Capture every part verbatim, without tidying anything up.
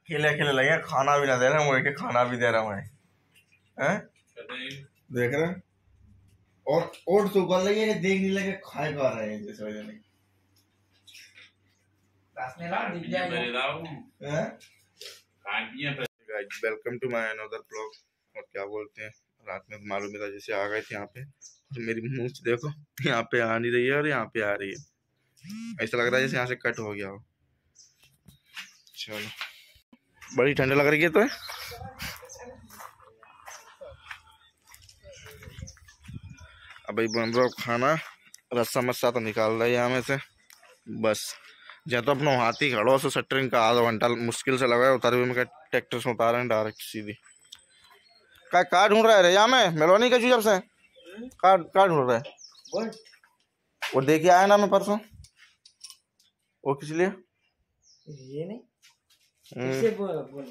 खेले खेले लगे, खाना भी ना दे रहे मुझे, खाना भी दे रहा हूँ हैं, देख रहे और ओट तो गल लगे देख नहीं लगे खाए खा रहे हैं जैसे वजह नहीं welcome to my another blog. और क्या बोलते हैं, रात में मालूम था जैसे आ गए थे यहाँ पे, तो मेरी मूंछ देखो यहाँ पे आ नहीं रही है और यहाँ पे आ रही है, ऐसा लग रहा है जैसे यहाँ से कट हो गया हो। चलो बड़ी ठंड लग रही है तो है। अब भाई बन रहा खाना, रस्सा मस्सा तो निकाल रहा है यहाँ में से बस। जहाँ तो अपना हाथी खड़ो से सटरिंग का आधा घंटा मुश्किल से लगा है, उतार भी मैं ट्रैक्टर से उतारे डायरेक्ट सीधी। का कार ढूंढ रहा है रे यहाँ में मेलोनी का जब से कार कार ढूंढ रहा है वो देखिए आया ना मैं परसों, वो किस लिए ये नहीं इससे बोल बोल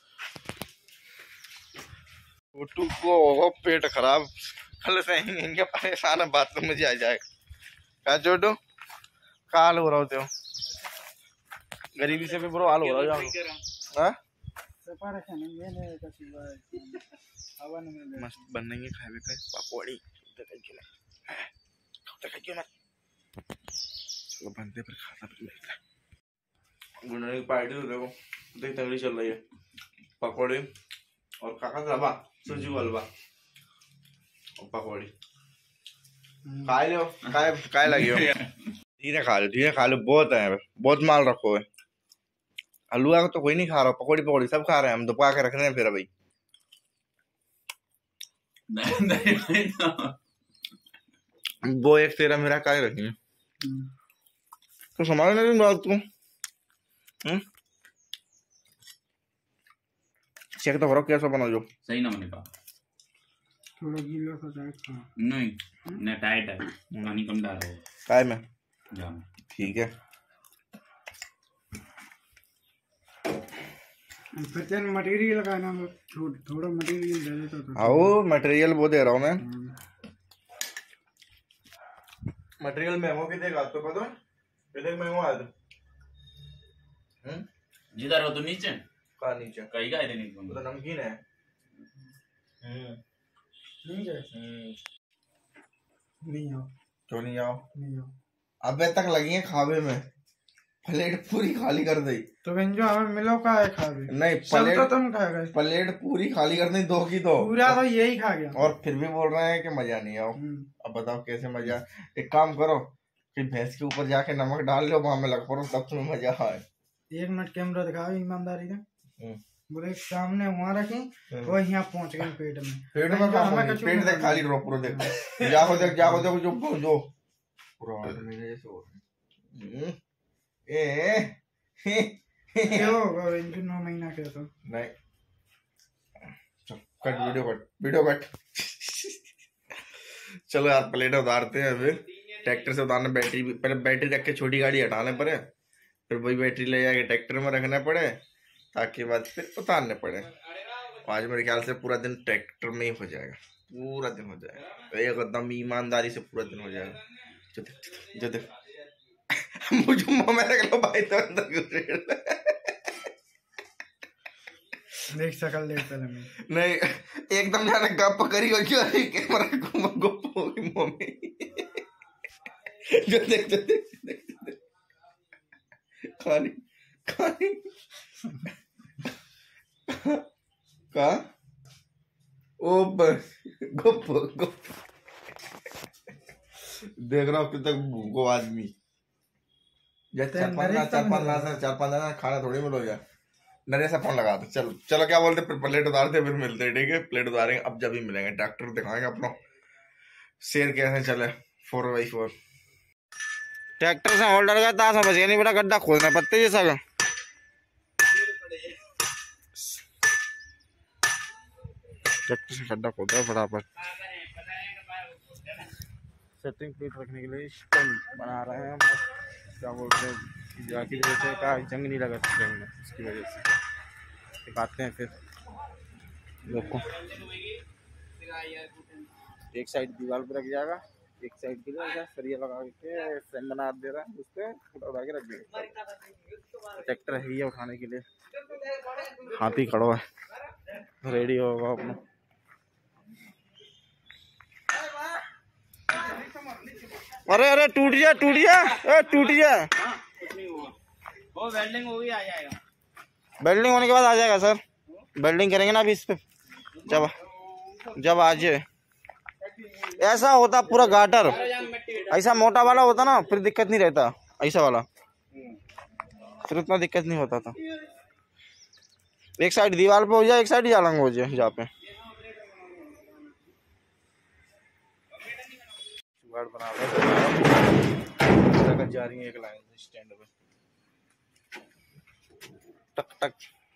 छोटू को पेट खराब कल से इनके परेशान है, बाथरूम में जा जाए क्या छोटू काल हो रहा होते हो, गरीबी से भी बुरा हाल हो रहा है। मस्त बनेंगे खाए का पकौड़ी चलो बनते पर खाता फिर मिलता है। गुंडे की पार्टी तो देखो देख तगड़ी चल रही है, पकौड़ी और काका हलवा सूजी हलवा और पकौड़ी खा लो, काय काय लगी हो धीरे खा लो धीरे खा लो, बहुत है बहुत माल रखो है। हलवा तो कोई नहीं खा रहा, पकौड़ी पकौड़ी सब खा रहे हैं हम, दुपका के रखने हैं फिर भाई। वो एक तेरा मेरा काय रखेंगे तो संभाल नहीं बात तू चेक तो करो कैसा बना जो सही ना बने का थोड़ा गीला सा टाइट था नहीं ना टाइट है, पानी कम डालो काय में जाम ठीक है। फिर मटेरियल का नाम थोड़ा मटेरियल दे देता तो आओ मटेरियल वो दे रहा हूँ मैं, मटेरियल महंगो की देगा तो पता कितने महंगो आया था जिधर हो तो नीचे का नीचे कहीं का है नीचे तो नमकीन है हम्म नहीं है नहीं आओ क्यों नहीं आओ नहीं आओ अबे तक लगी है खावे में, प्लेट पूरी खाली कर दी तो जो हमें मिलो का है खावे नहीं प्लेट तो तुम खा गए, प्लेट पूरी खाली कर दी दो की दो पूरा तो यही खा गया और फिर भी बोल रहे हैं कि मजा नहीं आओ। अब बताओ कैसे मजा, एक काम करो कि भैंस के ऊपर जाके नमक डाल लो वहां में लग पड़ो तब तुम्हें मजा आए। एक मिनट कैमरा दिखाओ ईमानदारी से, बोले सामने वहां रखी वो यहाँ पहुंच गए पेट में, पेट में हमें पेट देख खाली रो पूरा देख जाओ देख जाओ देखो जो जो पूरा महीने जैसे हो रहा ए क्या होगा इनके नौ महीना के तो नहीं cut video cut video cut चलो यार प्लेट उतारते हैं, फिर ट्रैक्टर से उतारना, बैटरी पहले बैटरी रख के छोटी गाड़ी हटाने पड़े, फिर वही बैटरी ले जाके ट्रैक्टर में रखना पड़े ताकि बाद फिर उतारने पड़े। आज मेरे ख्याल से पूरा दिन ट्रैक्टर में ही हो जाएगा, पूरा दिन हो जाएगा एकदम ईमानदारी से पूरा दिन हो जाएगा। जो देख जो देख मुझे मुंह में रख लो भाई तो अंदर देख सकल देख पहले मैं नहीं एकदम जाने गप करी हो क्यों कैमरा घुमा गप हो गई मुंह में जो देख जो देख खाली खाली का ओ बस गप गप देख रहा हूँ कितना भूखो आदमी चार पाँच चार पाँच चार पाँच खाना थोड़ी मिल हो गया नरे से फोन लगा दो। चलो चलो क्या बोलते फिर प्लेट उतारते फिर मिलते ठीक है, प्लेट उतारेंगे अब जब ही मिलेंगे, डॉक्टर दिखाएंगे अपना शेर कैसे चले फोर बाई फोर। ट्रैक्टर से होल्डर का तार समझ नहीं बड़ा गड्ढा खोदना पत्ते जैसा ट्रैक्टर से गड्ढा खोदा है फटाफट। सेटिंग प्लेट रखने के लिए स्टैंड बना रहे हैं, क्या बोलते हैं जाकी वजह से का जंग नहीं लगा स्टैंड में, इसकी वजह से दिखाते हैं फिर लोग को। एक साइड दीवार पर रख जाएगा एक साइड के लिए ऐसा सरिया लगा के फ्रेम बना दे रहा है, उस पे उठा के रख दिया। ट्रैक्टर है ये उठाने के लिए, हाथी खड़ा है, रेडी होगा अपना। अरे अरे टूट जा टूट जा ए टूट जा। वो वेल्डिंग हो गई आ जाएगा। वेल्डिंग होने के बाद आ जाएगा सर, वेल्डिंग करेंगे ना अभी इस पे, जब जब आ जाए। ऐसा होता पूरा गाटर, ऐसा मोटा वाला होता ना फिर दिक्कत नहीं रहता, ऐसा वाला फिर उतना दिक्कत नहीं होता था। एक साइड दीवार पे हो जाए, एक साइड जालंग हो जाए जहाँ पे जुगाड़ बना रहे जा रही है एक लाइन स्टैंड पे टक टक।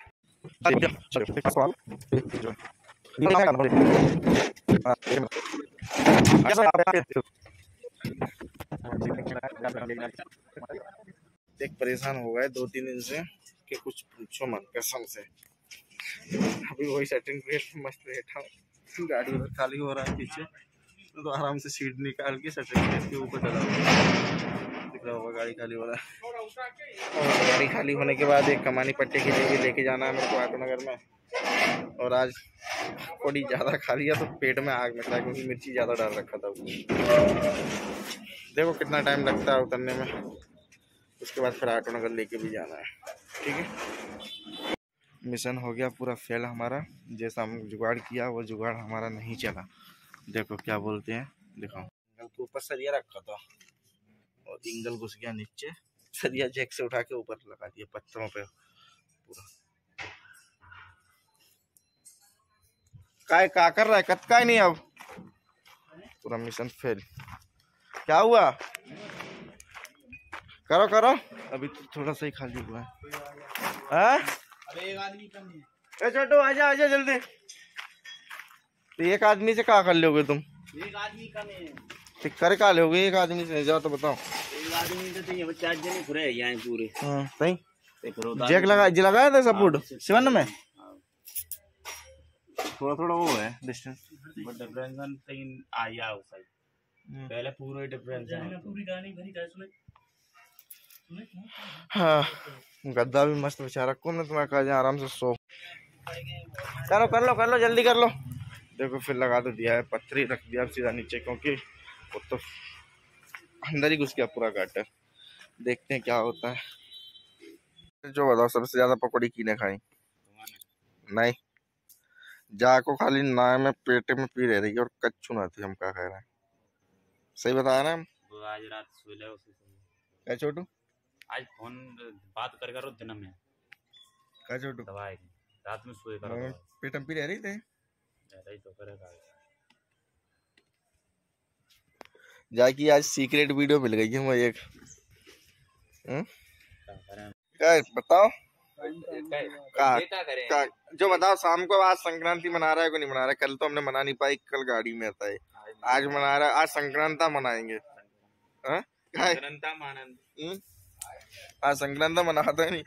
देख परेशान हो गए दो तीन दिन से कि कुछ पूछो मत कसम से। अभी वही सेटिंग पे मस्त बैठा हूँ, गाड़ी उधर खाली हो रहा है पीछे, तो आराम से सीट निकाल के सेटिंग के ऊपर डला दिख रहा होगा, गाड़ी खाली हो रहा है। और गाड़ी खाली होने के बाद एक कमानी पट्टे के लिए भी लेके जाना है मेरे को ऑटो नगर में। और आज थोड़ी ज़्यादा खा लिया तो पेट में आग निकला क्योंकि मिर्ची ज़्यादा डाल रखा था। देखो कितना टाइम लगता है उतरने में, उसके बाद फिर ऑटो नगर लेके भी जाना है। ठीक है, मिशन हो गया पूरा फेल हमारा। जैसा हम जुगाड़ किया वो जुगाड़ हमारा नहीं चला। देखो क्या बोलते हैं, देखो इंगल के ऊपर सरिया रखा था और इंगल घुस गया नीचे, सरिया जैक से उठा के ऊपर लगा दिया पत्थरों पे पूरा। काय का कर रहा है, कत का नहीं, अब पूरा मिशन फेल। क्या हुआ, करो करो, अभी तो थोड़ा सा ही खाली हुआ है। अबे एक आदमी कम है। ए छोटू आजा आजा जल्दी। तो एक आदमी से क्या कर लोगे तुम? एक आदमी कम है। ठीक कर का लोगे एक आदमी से, जाओ तो बताओ। एक आदमी से तो ये चार जने घुरे यहाँ पूरे। हाँ सही। देखो जैक लगा जी लगाया था सपोर्ट सेवन में, थोड़ा थोड़ा वो है डिस्टेंस, बट डिफरेंस तीन आया उस साइड पहले पूरे डिफरेंस है। पूरी गाड़ी भरी था सुने सुने। हाँ गद्दा भी मस्त बेचारा, कौन ने तुम्हें कहा आराम से सो। चलो कर लो कर लो जल्दी कर लो। देखो फिर लगा तो दिया है, पत्थर ही रख दिया सीधा नीचे क्योंकि वो तो अंदर ही घुस गया पूरा गाटर। देखते हैं क्या होता है। जो बताओ सबसे ज्यादा पकौड़ी किने खाई? नहीं जाको खाली ना में पेटे में पी रह रही है और कच्चू ना थी। हम क्या कह रहे हैं, सही बताया ना हम? वो आज रात सोए ले उसी से। क्या छोटू? आज फोन बात कर करो दिन में। क्या छोटू? दवाई रात में सोए करो। पेट में पी रह रही थे, रही तो करेगा। जाकी आज सीक्रेट वीडियो मिल गई है मुझे एक। क्या बताओ का, का, जो बताओ शाम को आज संक्रांति मना रहा है को नहीं मना रहा है? कल तो हमने मना नहीं पाई, कल गाड़ी में आता है। आज मना रहा है, आज संक्रांता मनाएंगे। संक्रांता मानन आज संक्रांता मनाता है नहीं।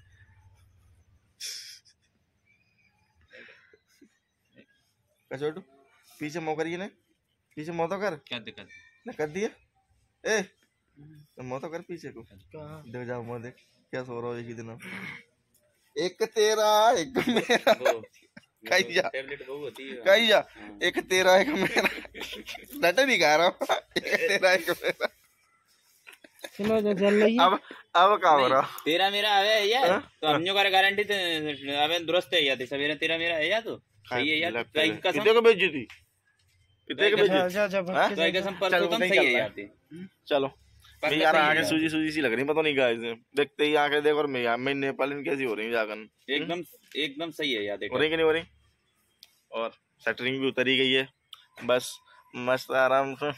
छोटू पीछे मो करिए, ने पीछे मो तो कर। क्या दिक्कत न कर दिया ए तो मो तो कर पीछे को देख जाओ, मो देख क्या सो रहा हो एक ही दिन। एक तेरा एक मेरा कहीं जा कहीं जा, एक तेरा एक मेरा लटे नहीं गा रहा हूँ। एक तेरा एक मेरा चलो तो चल रही है। अब अब क्या हो रहा? तेरा मेरा है यार, तो हम जो कर गारंटी तो अबे दुरुस्त है यार। सवेरे तेरा मेरा है यार, तो सही है यार। कई कसम कितने को बेची थी? कितने को बेची? अच्छा अच्छा कई कसम परसों तुम सही है यार। चलो मेरी यार आंखें सूजी सूजी सी लग रही, पता नहीं क्या इसे देखते ही आंखें देख। और मैं मैं नेपाल कैसी हो रही जाकर एकदम एकदम सही है यार। देखो हो रही कि नहीं हो रही? और शटरिंग भी उतरी गई है, बस मस्त आराम से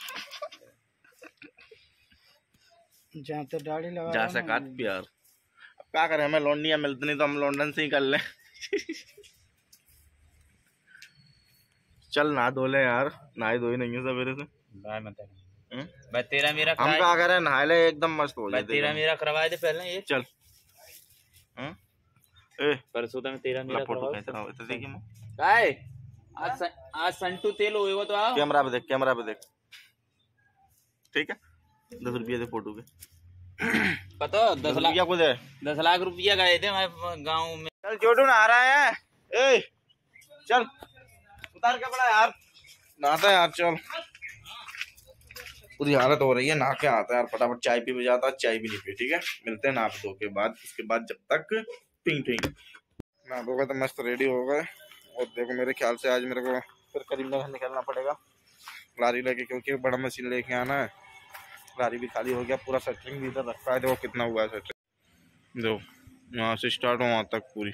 जहाँ तो दाढ़ी लगा जा सका प्यार। अब क्या करें, हमें लौंडियां मिलती नहीं तो हम लौंडन से ही कर लें। चल ना धो ले यार, नहाए धोए नहीं है सवेरे से। भाई मत भाई तेरा मेरा हम क्या करें, नहा ले एकदम मस्त हो जाए। तेरा मेरा करवाए थे पहले ये। चल ए परसों तो तेरा मेरा फोटो खींच रहा हूं तो देखिए मो काय आज आज संटू तेल होएगा तो आओ। कैमरा पे देख, कैमरा पे देख। ठीक है, दस रुपये दे फोटो के। पता दस लाख क्या कुछ है, दस लाख रुपया गए थे हमारे गाँव में। चल छोटू नहा रहा है, ए चल उतार कपड़ा यार, नहाता है यार, चल पूरी हालत हो रही है, नहा के आता है यार, फटाफट चाय पी भी जाता है, चाय भी नहीं पी। ठीक है, मिलते हैं नहा धो के बाद, उसके बाद जब तक पिंग पिंग नहा धोगा तो मस्त रेडी हो गए। और देखो मेरे ख्याल से आज मेरे को फिर करीमनगर निकलना पड़ेगा लारी लेके, क्योंकि बड़ा मशीन लेके आना है। लारी भी खाली हो गया, पूरा सेटरिंग भी इधर रखा है, देखो कितना हुआ है सेटरिंग, देखो यहाँ से स्टार्ट हो वहाँ तक पूरी।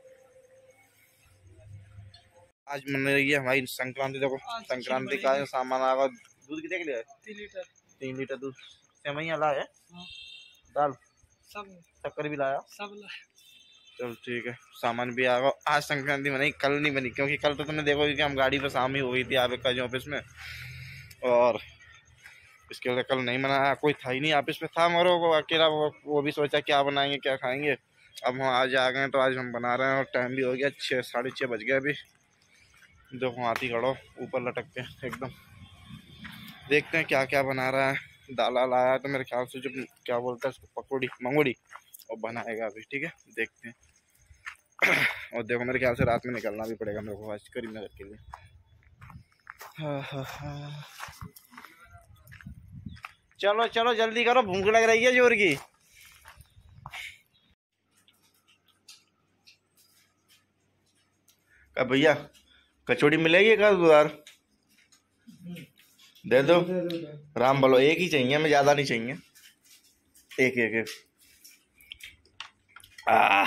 आज मन रही है हमारी संक्रांति, देखो संक्रांति का सामान आएगा। दूध कितने के लिए है? तीन लीटर तीन लीटर दूध। सेवइयाँ लाए, दाल सब, शक्कर भी लाया, सब लाया। चल ठीक है, सामान भी आएगा। आज संक्रांति बनी, कल नहीं बनी, क्योंकि कल तो तुमने देखो कि हम गाड़ी पर शाम ही हो गई थी आप का ऑफिस में, और इसके लिए कल नहीं बनाया। कोई था ही नहीं ऑफिस में, था मरो को अकेला, वो, वो भी सोचा क्या बनाएंगे क्या खाएंगे। अब हम आज आ गए तो आज हम बना रहे हैं, और टाइम भी हो गया छः साढ़े छः बज गए अभी। देखो हाथी खड़ो ऊपर लटकते हैं एकदम। देखते हैं क्या क्या बना रहा है। दाल आया तो मेरे ख्याल से जो क्या बोलता है उसको, पकौड़ी मंगोड़ी, और बनाएगा अभी। ठीक है, देखते हैं। और देखो मेरे ख्याल से रात में निकलना भी पड़ेगा मेरे को आज करीमनगर के लिए। हाँ हाँ हाँ, चलो चलो जल्दी करो, भूख लग रही है जोर की। का भैया कचौड़ी मिलेगी का उधार? दे दो राम बोलो, एक ही चाहिए, मैं ज्यादा नहीं चाहिए, एक एक एक। आ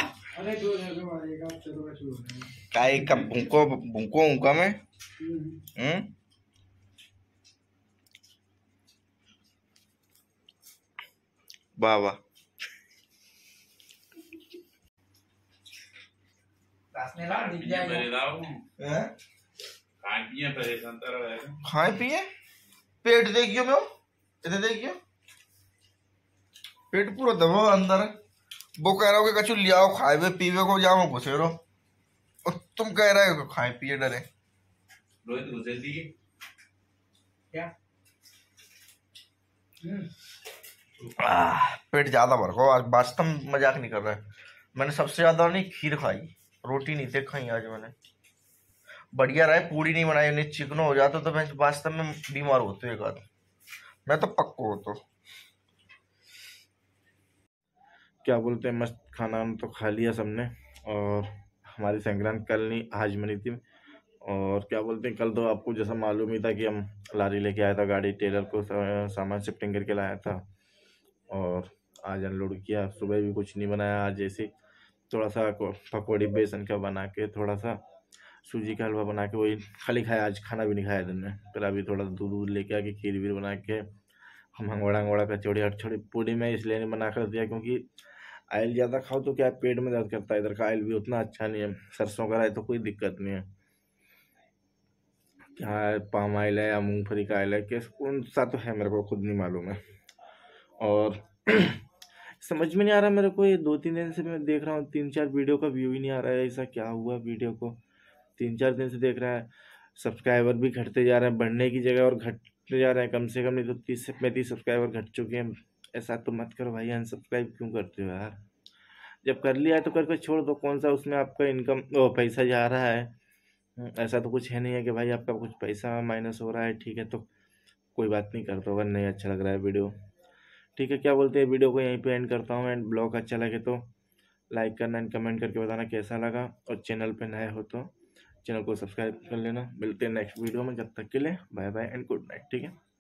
का एक कप भूको भूको भूका मैं। हम्म वाह वाह, खाए पिए, पेट देखियो मैं, इधर देखियो पेट पूरा दबो अंदर। वो कह रहा हो कि कछु लियाओ खाए हुए पीवे को, जाओ घुसे रहो, और तुम कह रहे हो खाए पिए डरे। रोहित घुसे दी क्या? आ, पेट ज्यादा भर गया आज, वास्तव में मजाक नहीं कर रहा है। मैंने सबसे ज्यादा नहीं खीर खाई, रोटी नहीं थे खाई आज मैंने। बढ़िया रहे, पूरी नहीं बनाई, नहीं चिकनो हो जाता तो मैं वास्तव में बीमार होते एक आध, मैं तो पक्को होता। क्या बोलते हैं, मस्त खाना तो खा लिया सबने। और हमारी संक्रांत कल नहीं आज मनी थी। और क्या बोलते हैं, कल तो आपको जैसा मालूम ही था कि हम लारी लेके आया था, गाड़ी टेलर को सामान शिफ्टिंग करके लाया था, और आज अनलोड किया। सुबह भी कुछ नहीं बनाया आज, जैसे थोड़ा सा पकौड़ी बेसन का बना के, थोड़ा सा सूजी का हलवा बना के, वही खाली खाया आज, खाना भी नहीं खाया दिन में। फिर अभी थोड़ा दूध दूध लेके आके खीर वीर बना के, हम हंगोड़ा हंगोड़ा कचौड़ी हटछोड़ी पूड़ी में इसलिए नहीं बना कर दिया क्योंकि आयल ज़्यादा खाओ तो क्या पेट में दर्द करता है। इधर का आयल भी उतना अच्छा नहीं है, सरसों का है तो कोई दिक्कत नहीं है, क्या है पाम आयल है या मूंगफली का आयल है, किस कौन सा तो है मेरे को खुद नहीं मालूम है। और समझ में नहीं आ रहा मेरे को, ये दो तीन दिन से मैं देख रहा हूँ, तीन चार वीडियो का व्यू ही नहीं आ रहा है। ऐसा क्या हुआ वीडियो को, तीन चार दिन से देख रहा है, सब्सक्राइबर भी घटते जा रहे हैं, बढ़ने की जगह और घटते जा रहे हैं। कम से कम नहीं तो तीस से पैंतीस सब्सक्राइबर घट चुके हैं। ऐसा तो मत करो भाई, अनसब्सक्राइब क्यों करते हो यार? जब कर लिया है तो करके छोड़ दो, कौन सा उसमें आपका इनकम ओ पैसा जा रहा है। ऐसा तो कुछ है नहीं है कि भाई आपका कुछ पैसा माइनस हो रहा है। ठीक है, तो कोई बात नहीं, करता होगा, नहीं अच्छा लग रहा है वीडियो। ठीक है, क्या बोलते हैं, वीडियो को यहीं पे एंड करता हूँ। एंड ब्लॉग अच्छा लगे तो लाइक करना एंड कमेंट करके बताना कैसा लगा, और चैनल पे नए हो तो चैनल को सब्सक्राइब कर लेना। मिलते हैं नेक्स्ट वीडियो में, जब तक के लिए bye bye and good night. ठीक है।